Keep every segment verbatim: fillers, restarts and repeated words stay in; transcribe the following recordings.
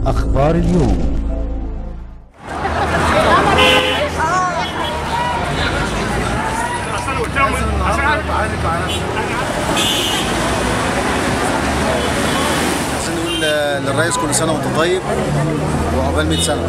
أخبار اليوم. عشان نقول للرئيس كل سنه وانت طيب وعقبال مية سنه،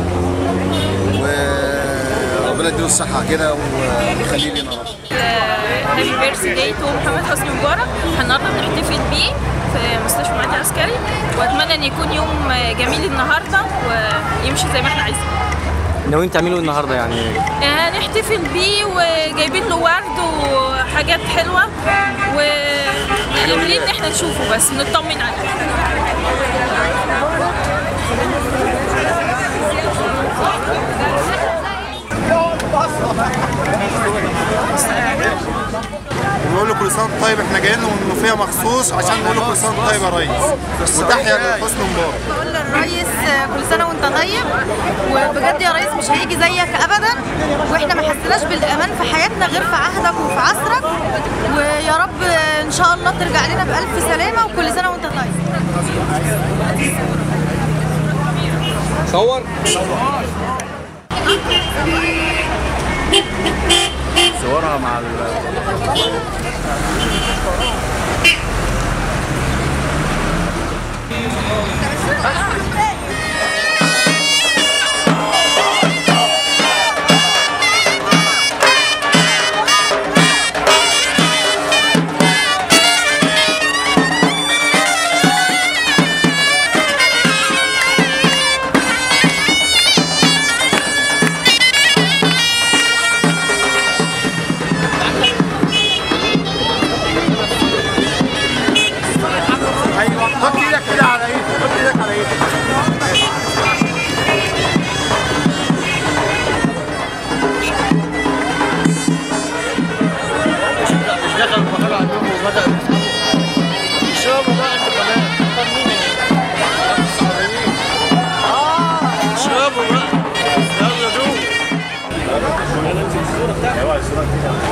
وربنا يديله الصحه كده ويخليه لنا رب. هابي بيرث داي تو محمد حسني مبارك. النهارده بنحتفل بيه في مستشفى المعهد العسكري، واتمنى ان يكون يوم جميل النهارده ويمشي زي ما احنا عايزين. ناويين تعملوا النهارده يعني؟ هنحتفل بيه وجايبين له ورد وحاجات حلوه، وقابلين ان احنا نشوفه بس نطمن عليه. ونقول له كل سنه وانت طيب. احنا جايين له من المنوفيه مخصوص عشان نقول له كل سنه وانت طيب يا ريس، وتحيا لحسني مبارك. بقول للريس كل سنه وانت طيب، وبجد يا ريس مش هيجي زيك ابدا، واحنا ما حسيناش بالامان في حياتنا غير في عهدك وفي عصرك، ويا رب ان شاء الله ترجع لنا بالف سلامه، وكل سنه وانت طيب. صور صورها مع ال حط ايدك كده على ايدك، حط ايدك على ايدك. مش دخل المحل عندهم وبدأ يشربوا بقى انتوا كمان. اختار مين يا السعوديين؟ اه اشربوا بقى، يلا دوق. ايوه الصورة بتاعتك.